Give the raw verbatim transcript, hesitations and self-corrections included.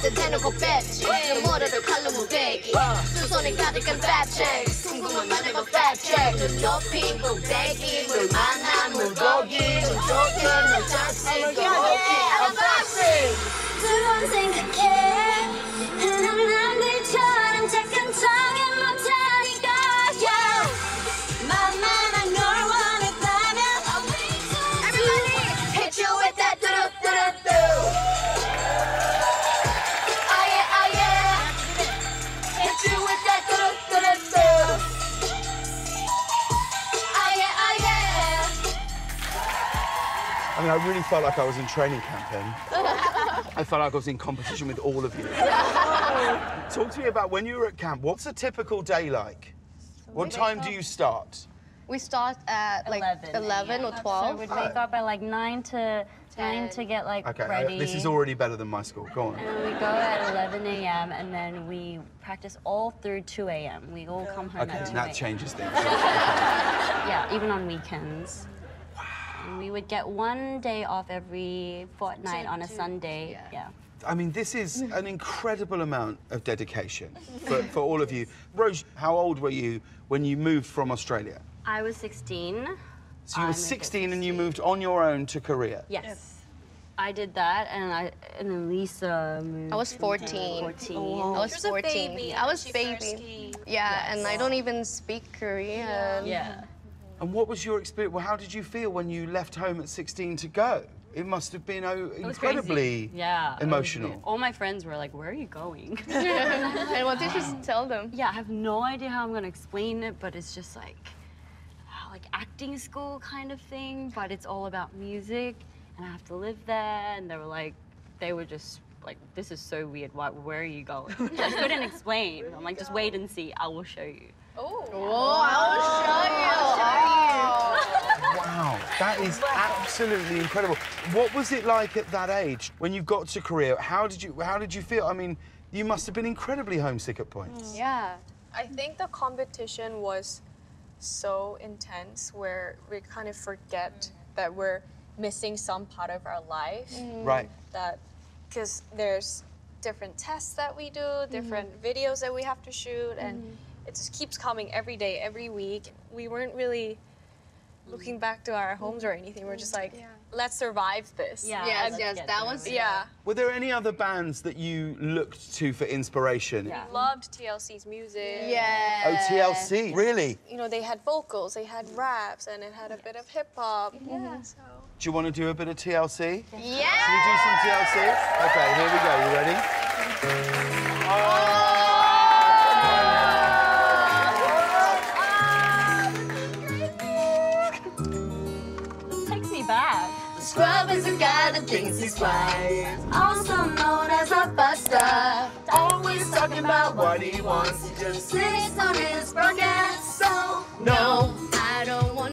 때 대놓고 뺐지 너머리를 칼로 무대기 두 손에 가득한 fat checks 궁금한 많은 fat check 눈 높이 꼭대기 물 만난 물고기 좀 좋게 널 짝지 또 오기 I'm boxing 두 번 생각해 흔한 남들처럼 착한 척은 못하니까 yeah. 만만한 널 원했다면 Everybody hit you with that do-do-do-do-do Oh yeah, oh yeah Hit you with that do-do-do-do-do Oh yeah, oh yeah I mean, I really felt like I was in training camp then. I felt like I was in competition with all of you. Talk to me about when you were at camp. What's a typical day like? What time do you start? We start at like eleven or twelve. So we'd wake up at like nine to nine to get like Okay, ready. uh, this is already better than my school. Go on. And we go at eleven A M and then we practice all through two A M We all come home Okay, at two that A M changes things. Yeah, even on weekends. Wow. And we would get one day off every fortnight on a Sunday. Yeah. yeah. I mean, this is an incredible amount of dedication for, for all of you. Rose, how old were you when you moved from Australia? I was sixteen. So you I were moved at sixteen and you moved on your own to Korea? Yes. yes. I did that, and I and then Lisa moved. I was fourteen. fourteen. I was She was a fourteen. baby I was when she baby. first came. Yeah, and I don't even speak Korean. Yeah. And what was your experience? Well, how did you feel when you left home at sixteen to go? It must have been oh, It was incredibly crazy. yeah, emotional. All my friends were like, "Where are you going?" And what did you tell them? Yeah, I have no idea how I'm gonna explain it, but it's just like, uh, like acting school kind of thing, but it's all about music, and I have to live there. And they were like, they were just like, "This is so weird. Why, where are you going?" I couldn't explain. I'm like, just wait and see. I will show you. Oh, I will show you. Wow, that is absolutely incredible. What was it like at that age when you got to Korea? How did you how did you feel? I mean, you must have been incredibly homesick at points. Yeah. I think the competition was so intense where we kind of forget that we're missing some part of our life. Right. That because there's different tests that we do, different videos that we have to shoot, and it just keeps coming every day, every week. We weren't really looking back to our homes or anything. We're just like, let's survive this. Yeah. Yes, let's yes, get that through was- it. Yeah. Were there any other bands that you looked to for inspiration? Yeah. Loved T L C's music. Yeah. Oh, T L C, really? You know, they had vocals, they had raps, and it had a bit of hip hop. Yeah. So. Do you want to do a bit of T L C? Yeah. Should we do some T L C? Okay, here we go. You ready? Takes me back. Scrub is a guy that thinks he's fly also known as a buster Always talking about what he wants. Just sits on his broken soul No